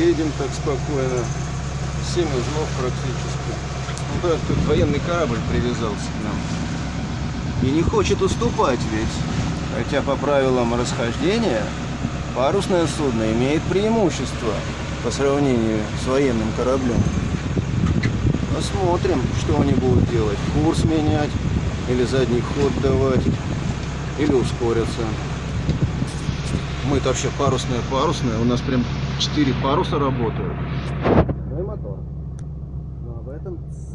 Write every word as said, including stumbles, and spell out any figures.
едем так спокойно. Семь узлов практически. Ну да, тут военный корабль привязался к нам. И не хочет уступать ведь. Хотя по правилам расхождения парусное судно имеет преимущество по сравнению с военным кораблем. Посмотрим, что они будут делать. Курс менять, или задний ход давать, или ускориться. Мы-то вообще парусная-парусная. У нас прям четыре паруса работают. Ну и мотор. Но об этом